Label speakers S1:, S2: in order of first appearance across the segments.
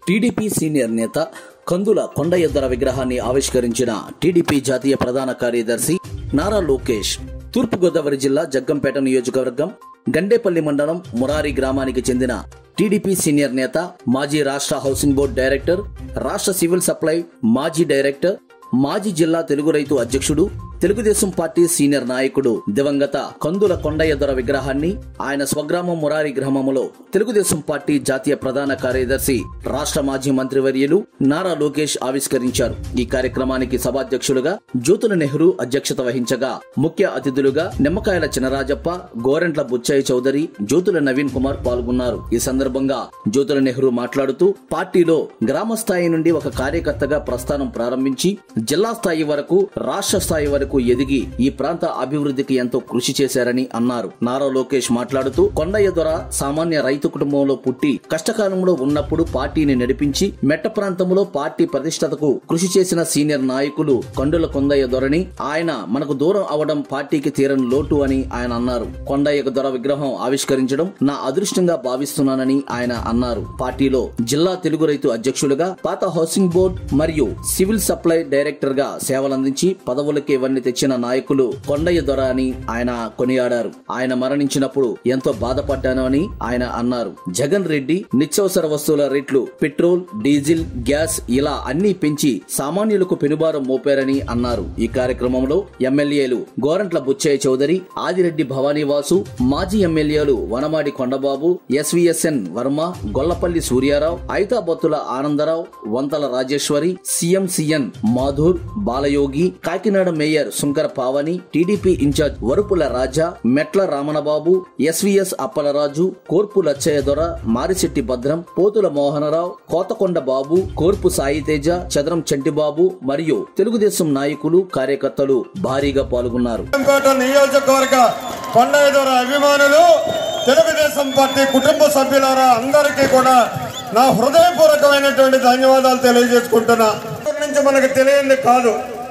S1: TDP senior నేత కందుల కొండయ్య విగ్రహాన్ని ఆవిష్కరించిన టీడీపీ జాతీయ ప్రధాన కార్యదర్శి నారా లోకేష్ తూర్పుగోదావరి జిల్లా జగ్గంపేట నియోజకవర్గం గండేపల్లి మండలం మురారి గ్రామానికి చెందిన టీడీపీ సీనియర్ నేత, మాజీ రాష్ట్ర హౌసింగ్ బోర్డు డైరెక్టర్, రాష్ట్ర సివిల్ సప్లై మాజీ డైరెక్టర్, మాజీ జిల్లా తెలుగు రైతు అధ్యక్షుడు, తెలుగుదేశం పార్టీ సీనియర్ నాయకుడు దివంగత కందుల కొండయ్య విగ్రహాన్ని ఆయన స్వగ్రామం మురారి గ్రామంలో తెలుగుదేశం పార్టీ జాతీయ ప్రధాన కార్యదర్శి, రాష్ట్ర మాజీ మంత్రివర్యులు నారా లోకేష్ ఆవిష్కరించారు. ఈ కార్యక్రమానికి సభాధ్యక్షులుగా జ్యోతుల నెహ్రూ అధ్యక్షత వహించగా, ముఖ్య అతిథులుగా నిమ్మకాయల చినరాజప్ప, గోరెంట్ల బుచ్చయ్య చౌదరి, జ్యోతుల నవీన్ కుమార్ పాల్గొన్నారు. ఈ సందర్భంగా జ్యోతుల నెహ్రూ మాట్లాడుతూ, పార్టీలో గ్రామ స్థాయి నుండి ఒక కార్యకర్తగా ప్రస్థానం ప్రారంభించి జిల్లా స్థాయి వరకు, రాష్ట్ర స్థాయి వరకు ఎదిగి ఈ ప్రాంత అభివృద్ధికి ఎంతో కృషి చేశారని అన్నారు. నారా లోకేష్ మాట్లాడుతూ, కొండయ్య దొర సామాన్య రైతు కుటుంబంలో పుట్టి కష్టకాలంలో ఉన్నప్పుడు పార్టీని నడిపించి మెట్ట ప్రాంతంలో పార్టీ ప్రతిష్టతకు కృషి చేసిన సీనియర్ నాయకులు కందుల కొండయ్య దొరని, ఆయన మనకు దూరం అవడం పార్టీకి తీరని లోటు అని ఆయన అన్నారు. కొండయ్య దొర విగ్రహం ఆవిష్కరించడం నా అదృష్టంగా భావిస్తున్నానని ఆయన అన్నారు. పార్టీలో జిల్లా తెలుగు రైతు అధ్యక్షులుగా, పాత హౌసింగ్ బోర్డు మరియు సివిల్ సప్లై డైరెక్టర్ గా సేవలందించి పదవులకి తెచ్చిన నాయకులు కొండయ్య దొర అని ఆయన కొనియాడారు. ఆయన మరణించినప్పుడు ఎంతో బాధపడ్డాను అని ఆయన అన్నారు. జగన్ రెడ్డి నిత్యావసర వస్తువుల రేట్లు, పెట్రోల్, డీజిల్, గ్యాస్ ఇలా అన్ని పెంచి సామాన్యులకు పెనుభారం మోపారని అన్నారు. ఈ కార్యక్రమంలో ఎమ్మెల్యేలు గోరంట్ల బుచ్చయ్య చౌదరి, ఆదిరెడ్డి భవానీవాసు, మాజీ ఎమ్మెల్యేలు Vanamadi Kondababu, SVSN Varma, Gollapalli Suryarao, Aithabathula Anandarao, Vanthala Rajeshwari, CMCN Madhur, Balayogi, Kakinada mayor Shankara Pavani, TDP incharge Varupula Raja, Metla Ramanababu, SVS Appalaraju, Korpu Lachaiah Dora, Marisetti భద్రం, పోతుల మోహనరావు, కోతకొండ బాబు, కోర్పు సాయితేజ, చదరం చంటిబాబు మరియు తెలుగుదేశం నాయకులు, కార్యకర్తలు భారీగా పాల్గొన్నారు.
S2: నియోజకవర్గ కొండయ్య దొర అభిమానులు, తెలుగుదేశం పార్టీ కుటుంబ సభ్యులారా, అందరికీ కూడా నా హృదయపూర్వకమైనటువంటి ధన్యవాదాలు తెలియజేసుకుంటున్నా. నుంచి మనకు తెలియంది కాదు,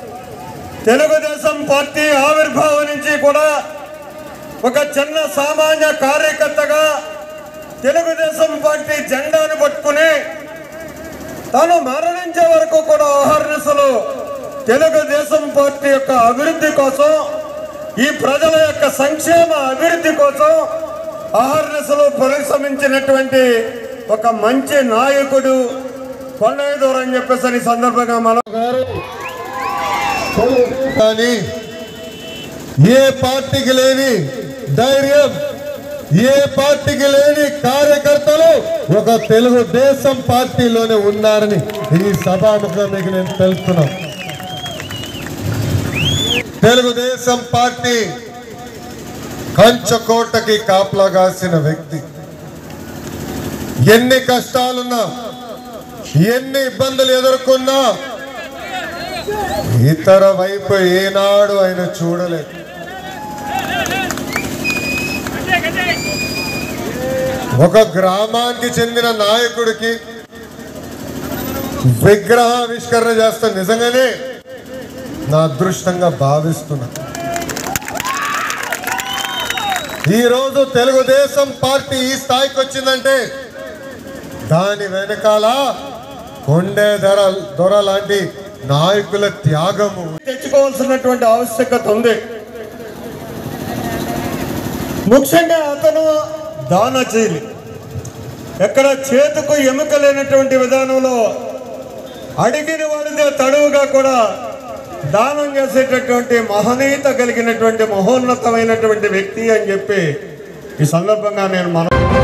S2: తెలుగుదేశం పార్టీ ఆవిర్భావం నుంచి కూడా ఒక చిన్న సామాన్య కార్యకర్తగా తెలుగుదేశం పార్టీ జెండాను పట్టుకుని తాను మరణించే వరకు కూడా అహర్నిశలు తెలుగుదేశం పార్టీ యొక్క అభివృద్ధి కోసం, ఈ ప్రజల యొక్క సంక్షేమ అభివృద్ధి కోసం అహర్నిశలు పరిశ్రమించినటువంటి ఒక మంచి నాయకుడు కొండయ్య దొర అని చెప్పేసి ఈ సందర్భంగా మనం కానీ ఏ పార్టీకి లేని ధైర్యం, ఏ పార్టీకి లేని కార్యకర్తలు ఒక తెలుగుదేశం పార్టీలోనే ఉన్నారని ఈ సభాముఖంగా మీకు నేను తెలుపుతున్నాను. తెలుగుదేశం పార్టీ కంచకోటకి కాపలా కాసిన వ్యక్తి. ఎన్ని కష్టాలున్నా, ఎన్ని ఇబ్బందులు ఎదుర్కొన్నా ఇతర వైపు ఏనాడు ఆయన చూడలేదు. ఒక గ్రామానికి చెందిన నాయకుడికి విగ్రహావిష్కరణ చేస్తా నిజంగానే నా అదృష్టంగా భావిస్తున్నా. ఈరోజు తెలుగుదేశం పార్టీ ఈ స్థాయికి వచ్చిందంటే దాని వెనకాల కొండయ్య దొర లాంటి నాయకుల త్యాగము తెచ్చుకోవాల్సినటువంటి ఆవశ్యకత ఉంది. ముఖ్యంగా అతను దానశీలి, ఎక్కడ చేతుకు ఎముక లేనటువంటి విధానంలో అడిగిన వాడిదే తడువుగా కూడా దానం చేసేటటువంటి మహనీయత కలిగినటువంటి మహోన్నతమైనటువంటి వ్యక్తి అని చెప్పి ఈ సందర్భంగా నేను